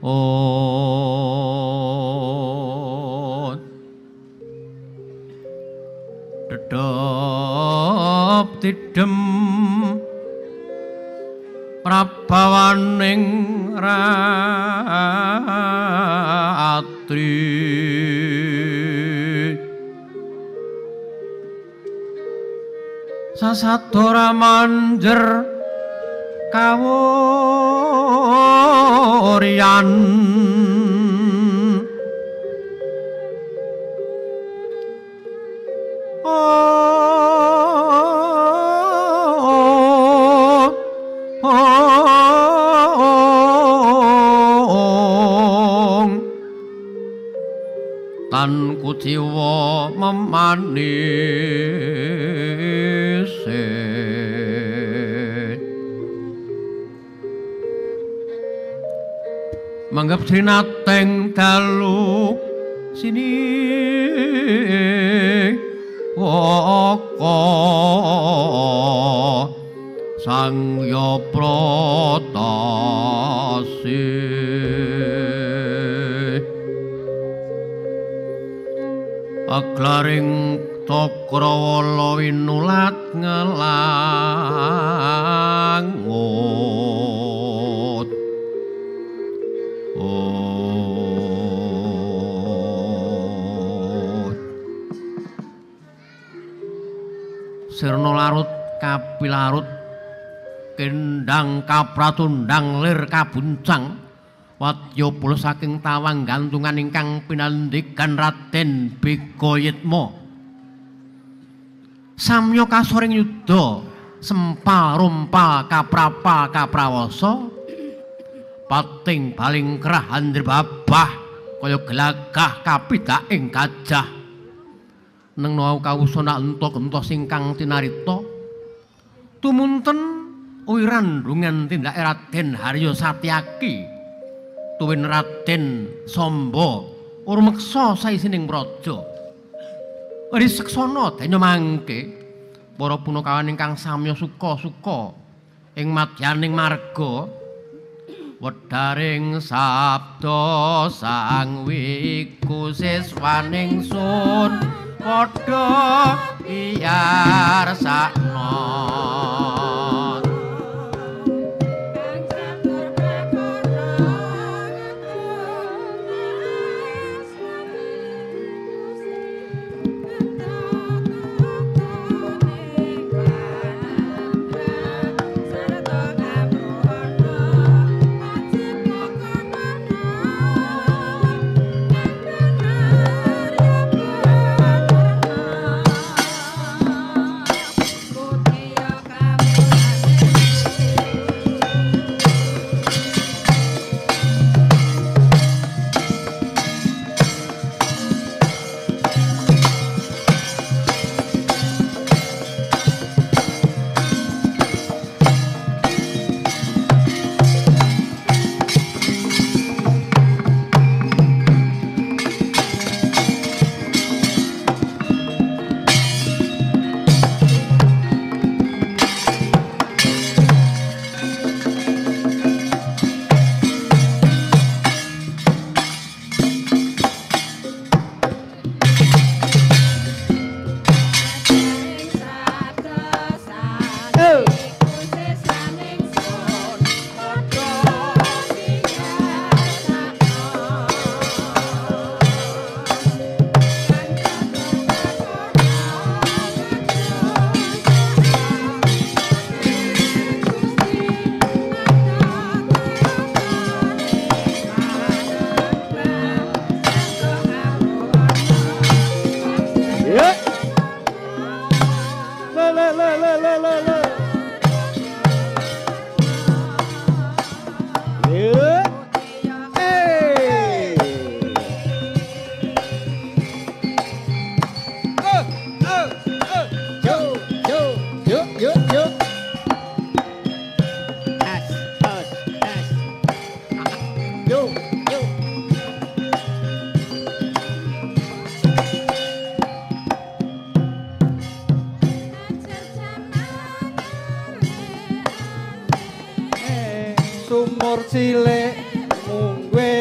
Dedep tidem prabawaning ratri sasadora manjer kawuryan tan kuciwa memanise manggap sinateng dalu sini waka sang ya protasi aglaring Cakrawala winulat ngelangut sirna larut kapilarut kendang kapratundang lir kabuncang wadyabala saking tawang gantungan ingkang pinandikan Raden Begoyitma samya kasoring yudha sempal rumpal kaprapa kaprawasa pating baling kerah andri babah kaya gelagah kapidaking gajah neng nau kawusana entuk-entuk singkang tinarita tumunten wirandungan tindak Raden Harya Satyaki tuwin Raden Samba urmeksa saisining praja riseksana danya mangke para punakawan ingkang samya suka-suka ing madyaning marga wedaring sabda sang wiku siswaning sun padha iyarsakna Sumur cilik mungguhe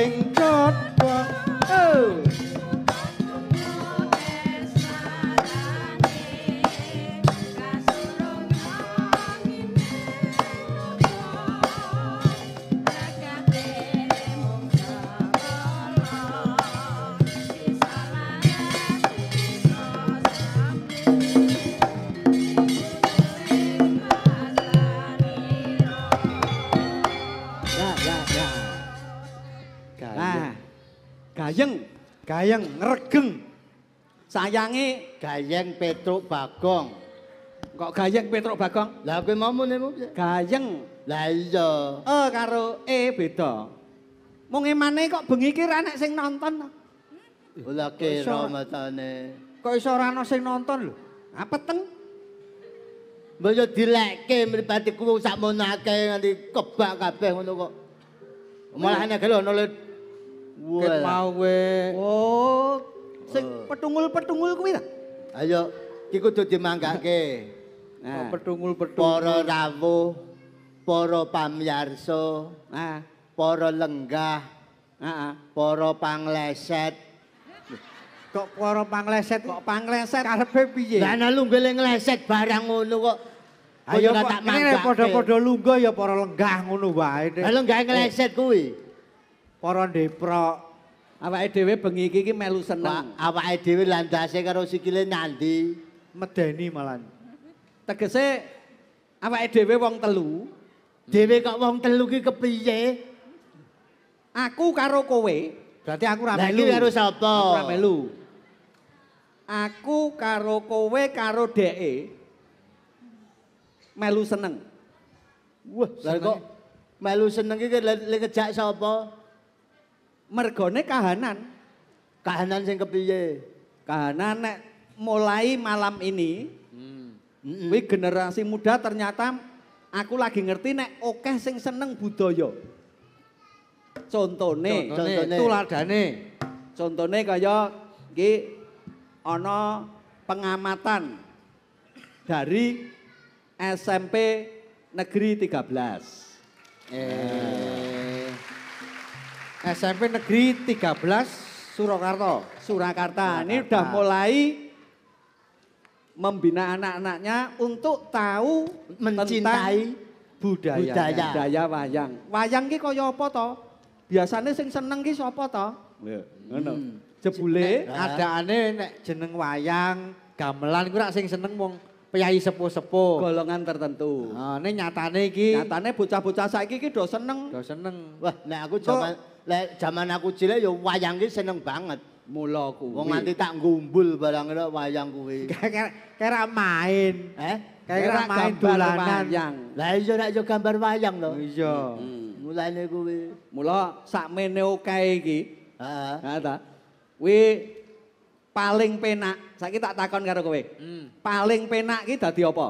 Gayeng. Gayeng, ngregeng. Sayange Gayeng Petruk Bagong. kok Gayeng Petruk Bagong? Lah kowe mau mune Gayeng. Lah iya. Karo beda. Mung emane kok bengi iki ra nek sing nonton. Ula kira matane. Kok iso ora ana sing nonton lho? Apeteng. Mbok yo dilekke mripate kuwi sakmono akeh nganti kebak kabeh ngono kok. Malah nek lho ono Ket mau kowe. Oh, sing petungul-petungul kuwi ta? Ayo iki kudu dimanggake. Nah, petungul-petungul. Para rawuh, para pamyarsa, para lenggah, para pangleset. Kok para pangleset kok pangleset karepe piye? Lah ana lunggele ngleset barang ngono kok. Ayo tak manggake. Padha-padha lungguh ya para lenggah ngono wae. Lah lenggah ngleset kuwi. Para ndeprok. Awake dhewe bengi iki melu seneng. Awake dhewe landase karo sikile nyandi. Medeni malan. Tegese awake dhewe wong telu. Dhewe kok wong telu ki kepiye? Aku karo kowe. Berarti aku ra melu. Lah iki karo sapa? Aku ra melu. Aku karo kowe karo dheke melu seneng. Wah, lah kok melu seneng iki le kejak sapa? Mergone kahanan. Kahanan sing kepiye? Kahanan nek mulai malam ini, wih generasi muda ternyata aku lagi ngerti nek okeh sing seneng budaya. Contone, tuladane. Contone kaya iki ana pengamatan dari SMP Negeri 13. SMP Negeri 13 Surakarta. Ini udah mulai membina anak-anaknya untuk tahu mencintai budaya wayang. Wayang ki kaya apa to? Biasane sing seneng ki sapa to? Ngono. Jebule adaane nek jeneng wayang, gamelan ku rak sing seneng wong piyai sepuh-sepuh. Golongan tertentu. Ini nyatane iki. Nyatane bocah-bocah saiki ki do seneng. Wah, nek aku zaman aku cilik ya wayang ki seneng banget. Mula kuwi. Wong nganti tak ngumbul barang wayang kuwi. Kira main. Kira main dolanan. Lah iya nek yo gambar wayang lho. Iya. Mulane kuwi. Mula sakmene akeh iki. Heeh. Ha ta. Kuwi paling penak. Saiki tak takon karo kowe. Paling penak ki dadi apa?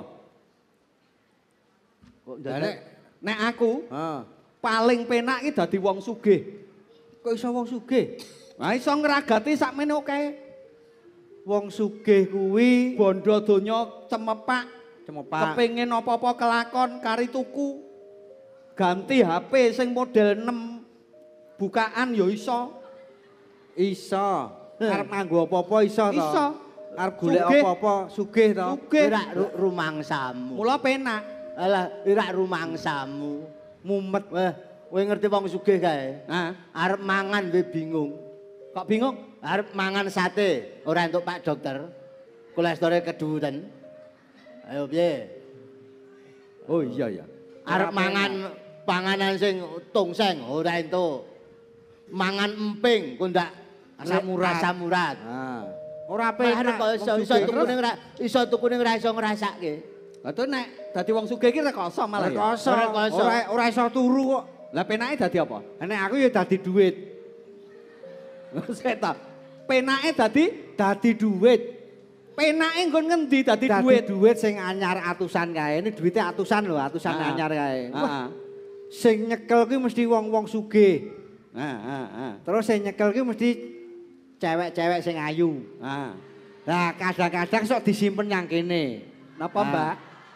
Kok nek aku paling penak ki dadi wong sugih. Kok iso wong sugih? Nah iso ngragati sakmene akeh. Wong sugih kuwi bondo donya cemepak. Kepengin apa-apa kelakon kari tuku. Ganti HP sing model 6 bukaan ya iso. Iso. Arep nganggo apa-apa iso to. Iso. Arep golek apa-apa sugih to. Ora rumangsamu. Mula penak. Alah, ora rumangsamu. Mumet. Wah, kowe ngerti wong sugih kae? Heeh. Arep mangan we bingung. Kok bingung? Arep mangan sate, ora entuk Pak Dokter. Kolesterol keduren. Ayo piye? Oh iya ya. Arep mangan panganan sing tongseng ora entuk. Mangan emping kundak asam urat. Ora penak kok iso tukune ora iso ngrasake. Lah to nek dadi wong sugih iki rekoso malah ya. Ora iso turu kok. Lah penake dadi apa? Nek aku ya dadi duit. Seta. Penake dadi duit. Penake nggon ngendi dadi duit? Dadi duit sing anyar atusan kae. Ini duwite atusan lho, atusan anyar kae. Wah. Sing nyekel kuwi mesti wong-wong sugih. Terus sing nyekel kuwi mesti cewek-cewek sing ayu. Nah, kadang-kadang sok disimpen yang kene. Napa, Mbak?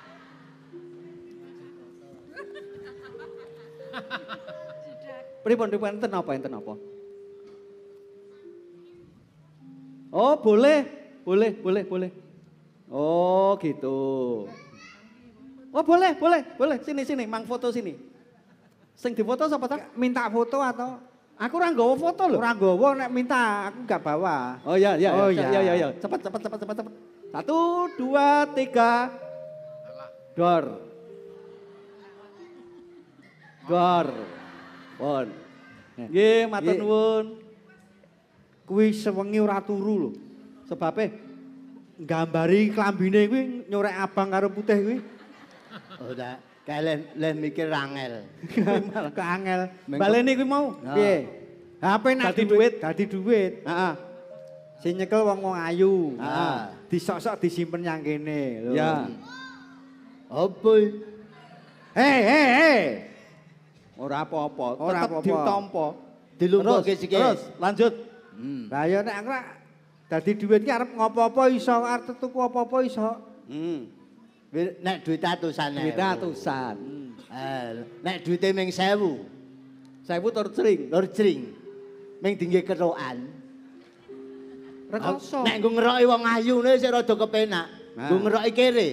Pripun enten apa? Oh, boleh. Oh, gitu. Oh, boleh. Sini, mang foto sini. Sing difoto sapa ta? Minta foto atau? Aku ora nggawa foto lho. Ora nggawa nek minta, aku enggak bawa. Oh iya. Iya. Cepat. 1 2 3. Dor. Pon. Nggih, matur nuwun. kuwi sewengi ora turu lho. Sebabe gambari klambine kuwi nyorek abang karo putih kuwi. Ora, kalian mikir angel. Keangel. Baleni kuwi mau. Piye? HP nak dadi duit. Heeh. Sing nyekel wong-wong ayu. Heeh. Disok-sok disimpen yang kene lho. Ya. Apa? Hei. Ora apa-apa, tetep ditampa. Dilumpuhke sikil. Terus lanjut. Lah ya nek aku dadi duit ki arep ngopo-opo iso, arep tuku apa-apa iso. Nek duit atusan. Duit atusan. Nek duite ming 1000. 1000 tur cring. Lur jring. Ming dingge kerokan. Rekoso. Nek nggo ngeroki wong ayune sik rada kepenak. Nggo ngeroki kere.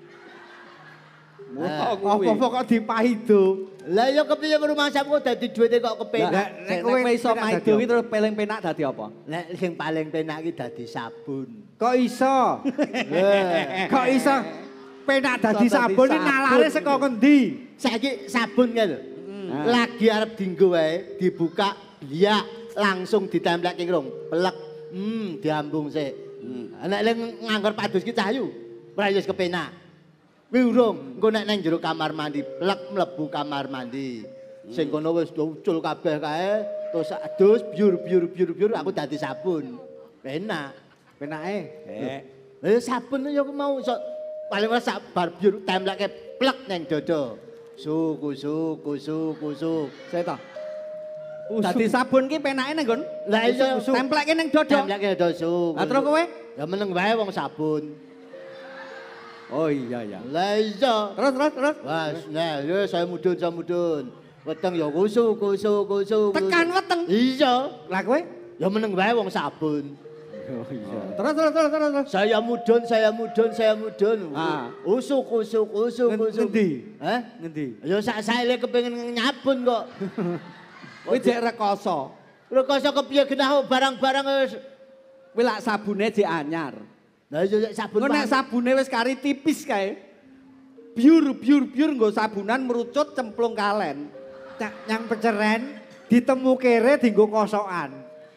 Apa kok dipaido? Lah ya kepiye rumangsamu dadi duwite kok kepenak. Nek kowe iso maido iki terus paling penak dadi apa? Nek sing paling penak iki dadi sabun. Kok iso? Kok iso? Penak dadi sabun iki nalare saka ngendi? Saiki sabun kan lho. Lagi arep dienggo wae, dibuka, biak langsung ditempelke ngrung. Pelek. Diambung sik. Nek nganggur padus ki cahayu. Ora wis kepenak. Kuwi urung, engko nek nang jero kamar mandi, plek mlebu kamar mandi. Sing kono wis ucul kabeh kae, terus adus biur aku dadi sabun. Penak. Penake. Lah sabun ya aku mau iso paling ora sak bar biur templeke plek nang dodo. Suku. Saya ta. Dadi sabun ki penake nang nggon. Lah iya templeke nang dodo. Templeke dodo. Lah terus kowe? Ya meneng wae wong sabun. Oh iya ya. Lah iya. Terus. Wes, nah yo saya mudun. Weteng ya kusu. Tekan weteng. Iya. Lah kowe? Ya meneng wae wong sabun. Oh iya. Terus. Saya mudun. Usuk. Ngendi? Hah? Ngendi? Ya sak-saile kepengin nyabun kok. Kowe jek rekoso. Rekoso kepiye genah barang-barang wis Kowe lak sabune jek anyar. Lah ya sabun. Kok nek sabune wis kari tipis kae. Biur nggo sabunan merucut cemplung kalen. Yang peceren ditemu kere dienggo kosokan.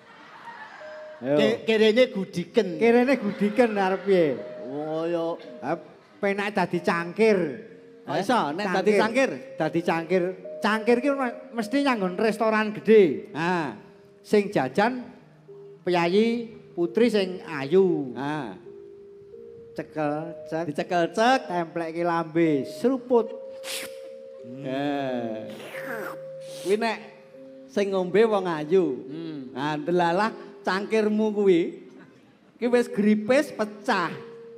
Kerene gudiken. Kerene gudiken arep piye? Oh ya Penak dadi cangkir. Iso nek dadi cangkir? Dadi cangkir. Cangkir ki mesti nyanggon restoran gede. Nah, sing jajan piyayi putri sing ayu. Nah. Dicekel cek, templekke lambe, seruput. Kuwi nek sing ngombe wong ayu. Nah, delalah cangkirmu kuwi. Ki wis gripis pecah.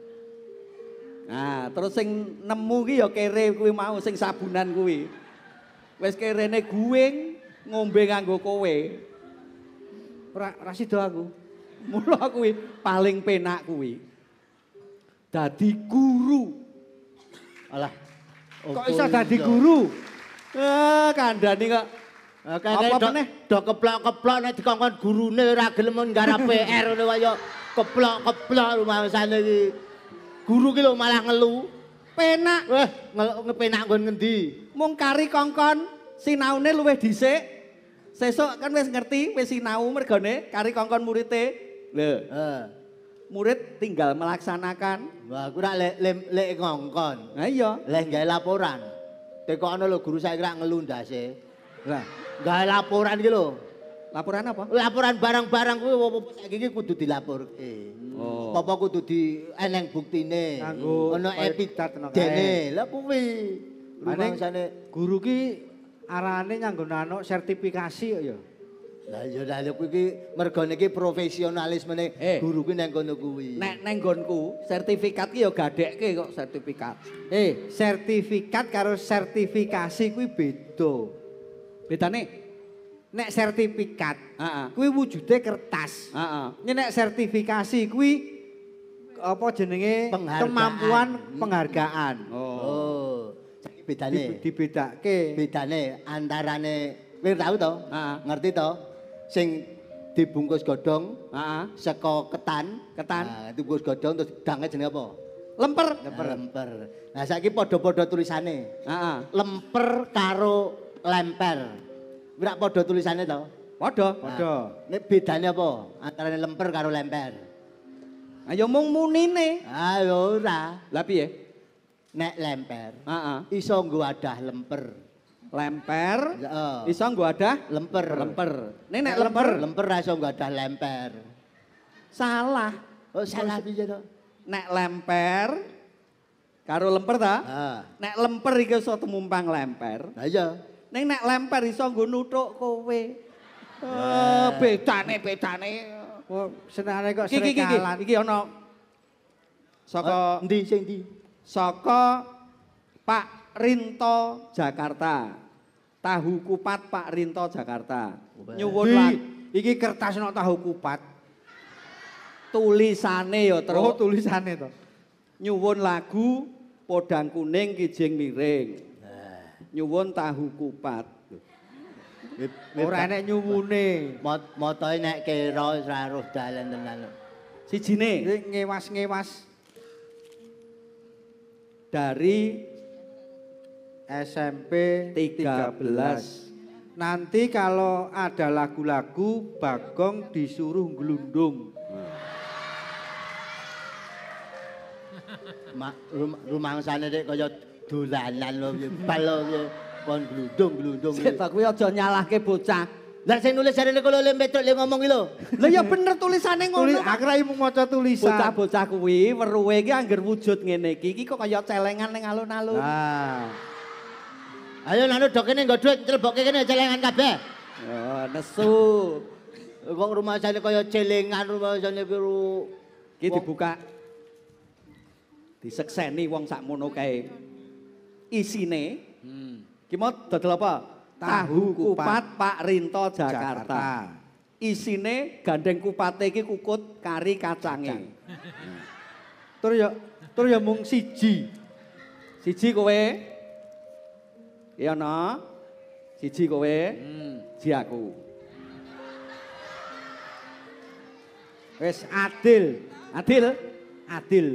Nah, terus sing nemu ki ya kere kuwi mau sing sabunan kuwi. Wis kerene guwing ngombe nganggo kowe. Ora sida aku. Mula kuwi paling penak kuwi. Dadi guru. Alah. Kok iso dadi guru? Kandhani kok. Apa meneh? Do keplok-keplok nek dikongkon gurune ora gelem nggarap PR ngono kaya keplok-keplok rumangsane iki. Guru ki lho malah ngelu. Penak. Wah, ngepenak nggon ngendi? Mung kari kongkon sinaune luwih dhisik. Sesuk kan wis ngerti, wis sinau mergane kari kongkon murite. Lho. Murid tinggal melaksanakan. Wah, aku rak lek ngongkon. Nah iya. Lek gawe laporan. Tekokno lho guru saya rak ngelu ndase. Lah, gawe laporan iki lho. Laporan apa? Laporan barang-barang kuwi apa saiki iki kudu dilaporke. Apa kudu eneng buktine. Ono epidene. Lah kuwi. Rumangsane guru ki arane nyanggon anu sertifikasi kok ya. Lah ya kuwi iki mergane iki profesionalismene guru kuwi nang kono kuwi. Nek nang nggonku sertifikat ki ya gadekke kok sertifikat. Sertifikat karo sertifikasi kuwi beda. Bedane nek sertifikat kuwi wujude kertas. Nek sertifikasi kuwi apa jenenge kemampuan penghargaan. Saiki bedane dibedake. Bedane antarane kowe tau to? Ngerti to? Sing dibungkus godhong, saka ketan. Dibungkus godhong terus dange jenenge apa? Lemper. Nah saiki padha-padha tulisane. Lemper karo lemper. Ora padha tulisane to? Padha. Nek bedane apa antara lemper karo lemper? Ayo mung munine. Ah ya ora. Lah piye? Nek lemper Heeh. iso nggo wadah lemper. Lemper Heeh. iso nggo wadah Lemper. Nek nek lemper lemper ra iso nggo wadah lemper. salah. Oh salah piye to? Nek lemper karo lemper ta? Ah. Nek lemper iki iso temumpang lemper. Lah iya. Nek lemper iso nggo nuthuk kowe. Bedane. Oh, senane kok Iki srekalan. iki ana saka Endi sing ndi? saka Pak Rinto Jakarta. Tahu kupat Pak Rinto Jakarta. Nyuwun Di, lagu iki kertas nok tahu kupat. tulisane ya Oh, terus. tulisane to. Nyuwun lagu podang kuning kijing miring. Nyuwun tahu kupat. Ora enek nyuwune. Motoe nek kira ora roh dalan tenan. Sijine Iki ngewas-ngewas dari SMP 13. Nanti kalau ada lagu-lagu Bagong disuruh gelundung. Rumangsane dek kaya dolanan lho bal lho kon glundung. Setak kuwi aja nyalahke bocah. Lah sing nulis jarene kula le metruk le ngomong iki lho. Lah ya bener tulisane ngono. Tulis akrai mung maca tulisan. Bocah-bocah kuwi weruhe iki angger wujud ngene iki kok kaya celengan ning alun-alun. Nah, Ayo nanu dok kene nggo dhuwit nylebokke kene celengan kabeh. Oh, nesu. Wong rumangsane kaya celengan rumangsane karo Iki dibuka. Disekseni wong sakmono kae. Isine ki mau dodol apa? Tahu kupat Pak Rinto Jakarta. Isine gandeng kupate iki kukut kari kacange. tur ya mung siji. Siji kowe. Iya no. Siji kowe. Siji aku. Wis adil. Adil.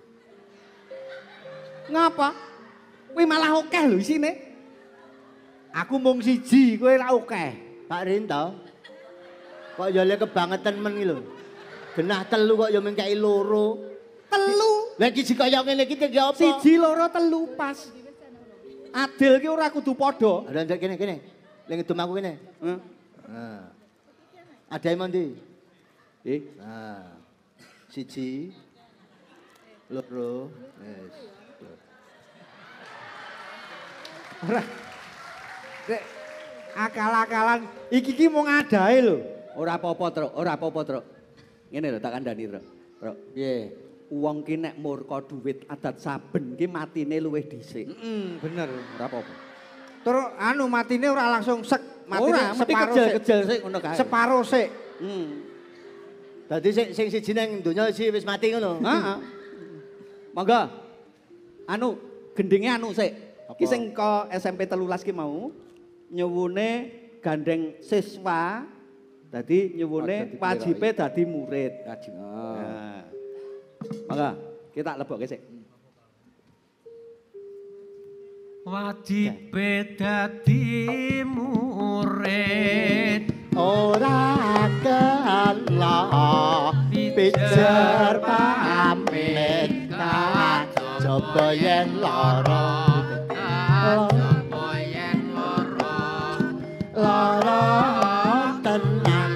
Ngapa? Kuwi malah akeh lho isine. Aku mung siji, kowe ra akeh. Pak Rinto. Kok ya le kebangetan men iki lho. Genah telu kok ya mengkei loro. Telu. Lah iki kaya ngene iki iki apa? Siji loro telu pas. Adil ki ora kudu padha. Ada ndek kene. Le ngedum aku kene. Heh. Nah. Ada emang ndi? Nah. Siji. Loro. Wes. Ora. Rek akal-akalan iki mung adae lho. Ora apa-apa, Truk. Ngene lho tak kandhani, Truk. Truk, piye? Wong ki nek murka dhuwit adat saben ki matine luwih dhisik. Bener. Ora apa-apa. Tur anu matine ora langsung sek, matine Ora, mesti separo kejel-kejel sik ngono kae. Separo sik. Dadi sing siji nang donya wis mati ngono. Heeh. Monggo. Anu, gendenge anu sik. Ki sing ka SMP 13 ki mau nyuwune gandeng siswa. Dadi nyuwune wajibe dadi murid. Wajib. Nah. Monggo, kita lebokke sik. Wajibe dadi murid Ora kena pijer pamit coba yen lara lara tenan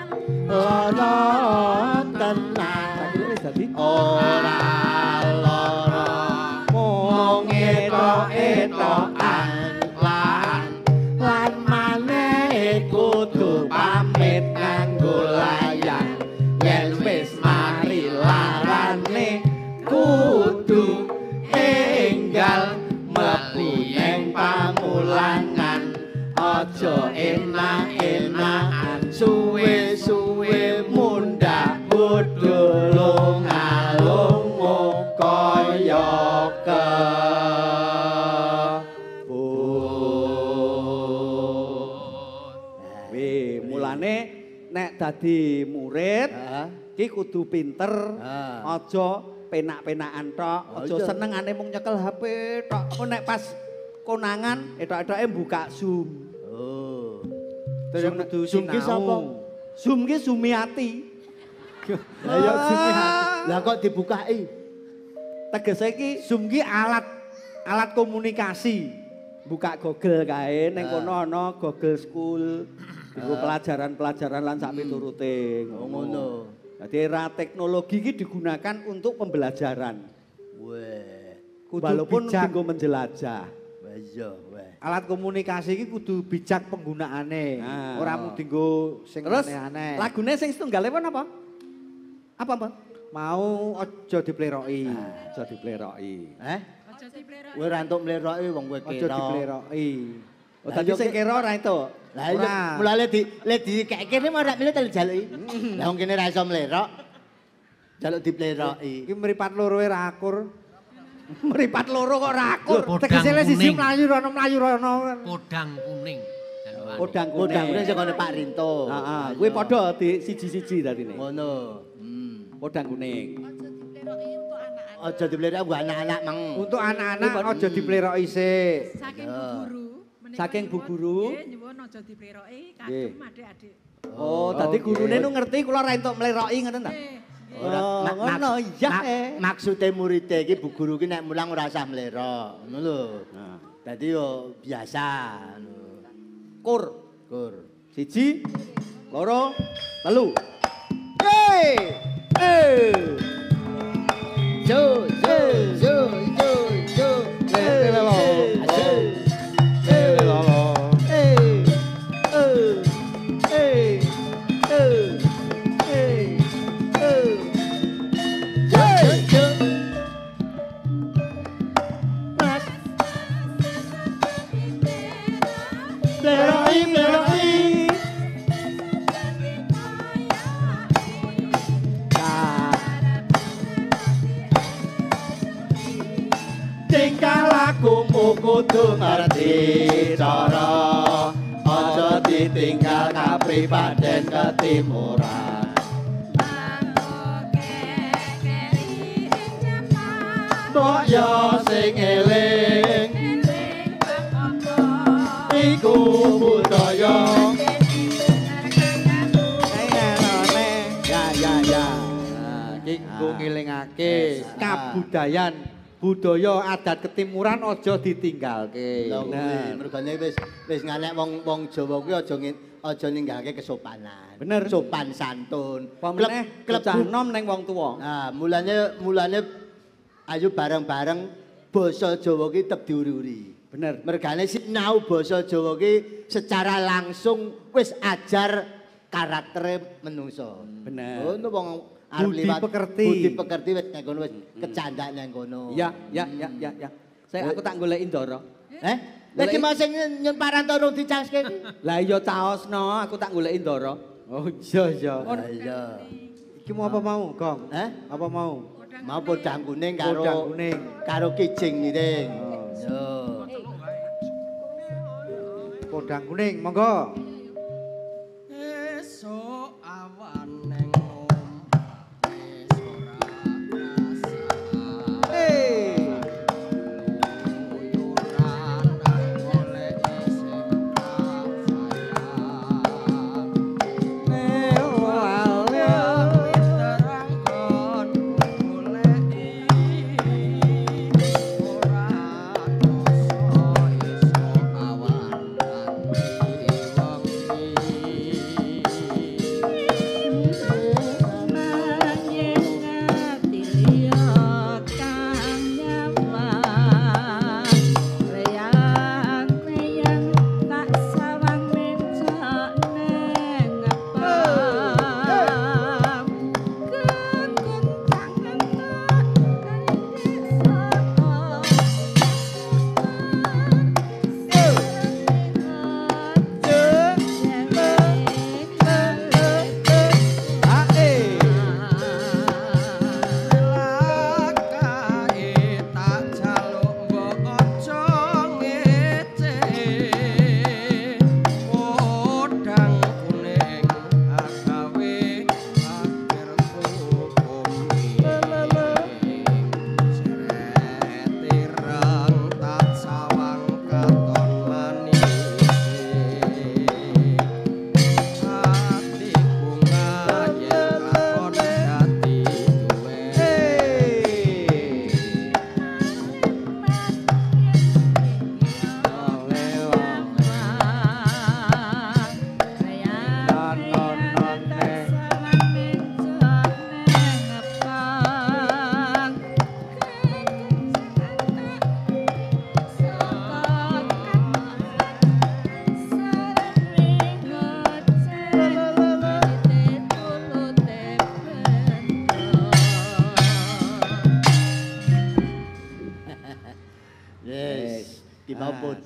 ora lara mung etok-etokan lan maneh kudu pamit nganggo layang yen wis mari larane kudu enggal mlebu ning pamulangan aja enak-enakan suwe-suwe mundhak bodho lunga-lunga kaya Mulane nek dadi murid ki kudu pinter, aja penak-penakan tok, aja senengane mung nyekel HP tok. Engko nek pas konangan etok-etoke buka Zoom. Oh. Terus kudu Zoom ki sinau. sapa? Zoom ki Sumiati. Lah ya Sumiati. Lah kok dibukai? Tegese iki Zoom ki alat komunikasi. Buka Google kae ning kono ana Google School. Dienggo pelajaran-pelajaran lan sak piturute. Ngono. Dadi era teknologi iki digunakan untuk pembelajaran. Weh. Walaupun bijak. dienggo menjelajah. Wah iya, weh. Alat komunikasi iki kudu bijak penggunaane. Nah. Ora mung dienggo sing Terus aneh-aneh. lagune sing setunggale apa? Apa, Mbak? Mau aja dipleroki. Aja dipleroki. Kowe ra entuk mleroki wong kowe Aja kira. dipleroki. Oh, tadi sing kira ora itu. Lah iya, mulane dikek kene ora milih telu jaluki. Lah wong kene ra iso mlerok. Jaluk dipleroki. Iki mripat loro ra akur. Meripat loro kok ora akur. Podang Tegese le siji kuning. mlayu rono. Podang kuning. Jalukan. Podang Kodang kuning. kuwi sekone Pak Rinto. Heeh, kuwi padha di siji-siji dadine. Ngono. Podang kuning. Aja dipleroki gua anak-anak mang. Untuk anak-anak aja dipleroki sik. Saking Bu Guru. Saking Bu Guru. Nggih, nyuwun aja dipleroki kadung adik-adik. Oh, dadi gurune nu ngerti kula ora entuk mleroki ngoten ta? Nggih, nggih. Oh, ngono iya. Maksude murid iki Bu Guru ki nek mulang ora usah mlerok. Ngono lho. Nah, Dadi yo biasa. kur. Kur. Siji, loro, telu. Hei! Eh! Jo jo jo jo jo. Lelo. Tingkah lakumu kudu ngerti cara aja ditinggal kapribaden ketimuran mbok yo sing eling iku budaya Ya. Iki nggo ngelingake kabudayan budaya adat ketimuran aja ditinggalke. lho kuwi mergane wis ngalek wong Jawa kuwi aja ninggalke kesopanan Bener. sopan santun Apa meneh cah nom ning wong tuwa. Nah, mulane ayo bareng-bareng basa Jawa ki tetep diuri-uri. Bener. Mergane sinau basa Jawa ki secara langsung wis ajar karaktere menungso. Bener. Ngono wong arep Budi liwat pekerti. budi pekerti wis nang kono wis kecandak nang kono. Ya. Saya aku tak goleki Ndara. Lagi mau sing nyun paranto rung dicaske iki. Lah iya caosno, aku tak goleki Ndara. Oh iya. Ah, iya. Iki mau apa mau, Gong? Hah? Apa mau? Mau podang kuning karo Podang kuning. karo kijing miring. Yo. Podang kuning, monggo. Esuk awan neng wis ora rasa. Uyuran golek sing terang kon goleki ora dosa esuk awan nganti wong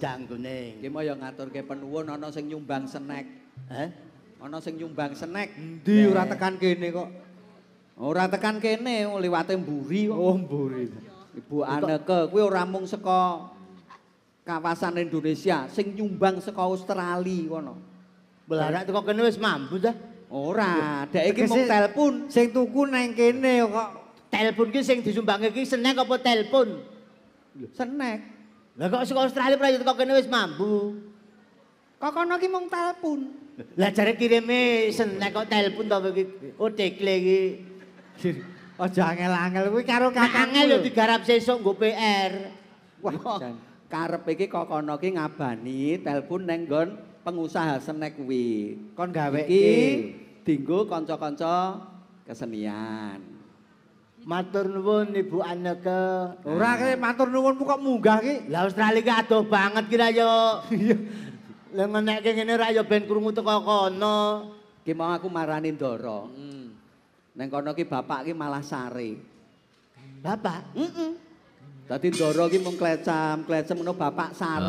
Wedang kuning. Ki mau ya ngaturke penuwun ana sing nyumbang snack. Hah? Ana sing nyumbang snack. Endi ora tekan kene kok. Ora tekan kene liwate mburi kok. Oh, mburi. Ibu Aneke kuwi ora mung saka kawasan Indonesia, sing nyumbang saka Australia kono. Belarak teko kene wis mambu ta? Ora, dek iki mung telepon. Sing tuku nang kene kok. Telepon ki sing disumbangke ki snack apa telepon? Snack. Lah kok saka Australia pra teko kene wis mambu. Kok kono ki mung telepon. Lah jare kirime snack kok telepon to iki. Oh tekle iki. Aja angel-angel kuwi karo kakang Angel yo digarap sesuk nggo PR. Wah, karep iki kok kono ki ngabani telepon nang nggon pengusaha snack kuwi. kon gawe Iki dienggo kanca-kanca kesenian. Matur nuwun Ibu Aneke. Ora kene matur nuwunmu kok munggah ki. Lah Australia ki adoh banget kira yo. Lah menekke ngene ra yo ben krungu teko kono. Ki mau aku marani Ndara. Nang kono ki bapak ki malah sare. Bapak, Dadi Ndara ki mung klecam ngono bapak sare.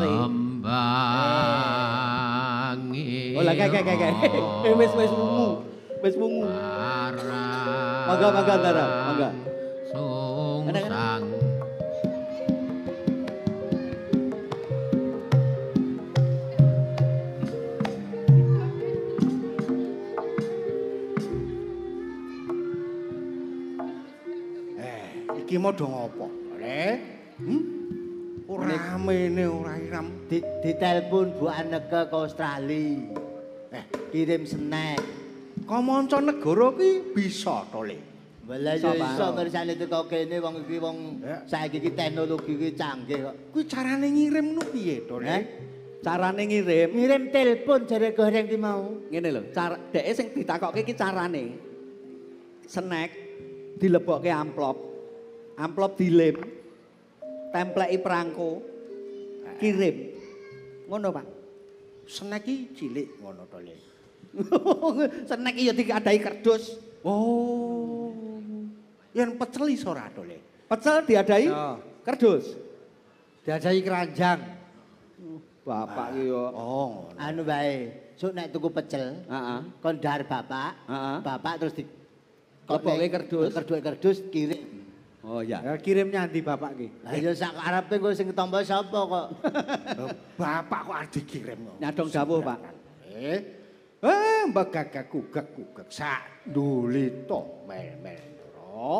Ambangi. Oh lah kayak. Wis wungu. Wis wungu. Mangga Ndara, mangga. Sungsang. Iki mau do ngopo? Le? Ora mene ora iram. ditelepon Bu Aneke ke Australia. Kirim snack. Kamanca negara ki bisa to, Le. Walah yo iso ngersane teko kene wong iki wong saiki iki teknologi iki canggih kok. Kuwi carane ngirimno piye to, Le? Carane ngirim Ngirim telepon jare goreng ki mau. ngene lho, dheke sing ditakokke iki carane. Snack dilebokke amplop. Amplop dilem. Templeki perangko. Kirim. Ngono, Pak. Snack iki cilik ngono to, Le. Snack iki ya diadahi kerdus. Oh. Yen pecel iso ora to, Le? Pecel diadahi Ya. kerdus. Diajahi keranjang. Bapak iki yo. Oh, ngono. Anu bae, sok nek tuku pecel, Heeh. kon dar bapak, Heeh. bapak terus di Lebokke kerdus. kerdus kirim. Oh ya. Ya kirim nyandi bapak ki. Lah ya sak karepe kowe sing tampa sapa kok. Bapak kok arep dikirim kok. Nyadong dawuh, Pak. Mbak gagak gugak sak nduli to mel-mel ndoro.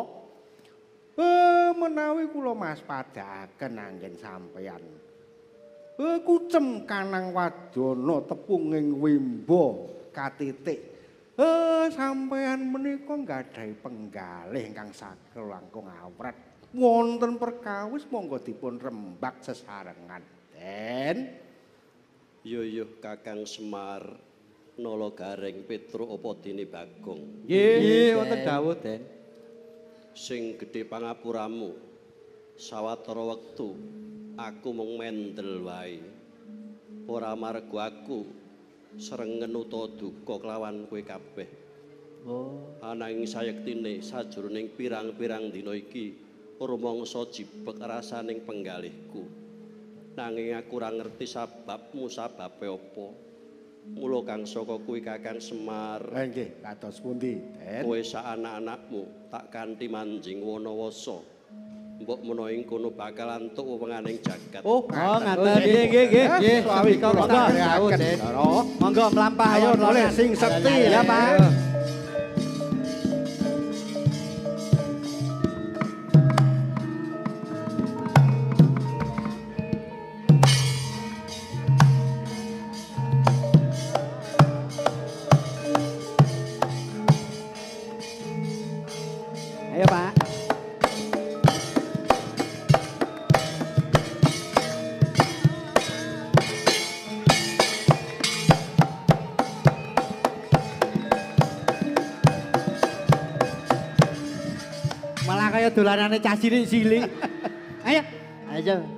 Menawi kula Mas padhaken anggen sampeyan. Kucem kanang wadana tepung ing wimbo katitik. Sampeyan menika nggadahi penggalih ingkang saged langkung awrat. Wonten perkawis monggo dipun rembak sesarengan. Den. Yo Kakang Semar Nala Gareng Petruk apa dene Bagong. Nggih, wonten dawuh, Den. Sing gedhe pangapuramu. Sawetara wektu aku mung mendel wae. Ora marga aku srengen utawa duka kelawan kowe kabeh. Ananging sayektine sajroning pirang-pirang dina iki rumangsa jibek rasaning penggalihku. Nanging aku ora ngerti sababmu sababe apa. Mula kang saka kuwi Kakang Semar. Nggih, kados pundi, Den? Kowe sak anak-anakmu tak kanthi manjing wanawasa. Mbok menawa ing kono bakal antuk wewenganing jagat. Oh, ngaten. Nggih. Suwi kula Monggo, dawuh, Den. Monggo mlampah ayo Boleh ronan. sing sekti Ya, Pak. Ayo, Pak. Malah kaya dolanane cah cilik-cilik. Ayo. Ayo.